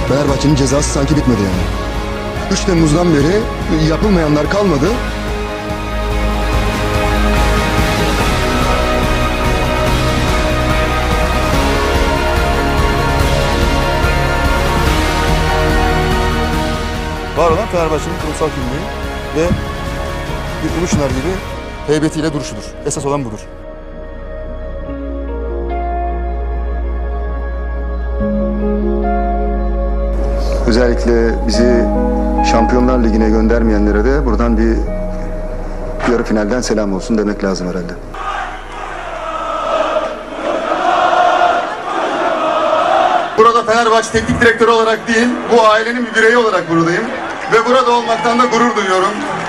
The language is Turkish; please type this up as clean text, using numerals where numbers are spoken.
Fenerbahçe'nin cezası sanki bitmedi yani. 3 Temmuz'dan beri yapılmayanlar kalmadı. Var olan Fenerbahçe'nin kurumsal kimliği ve bir Uluçınar gibi heybetiyle duruşudur. Esas olan budur. Özellikle bizi Şampiyonlar Ligi'ne göndermeyenlere de buradan bir yarı finalden selam olsun demek lazım herhalde. Burada Fenerbahçe teknik direktörü olarak değil, bu ailenin bir bireyi olarak buradayım. Ve burada olmaktan da gurur duyuyorum.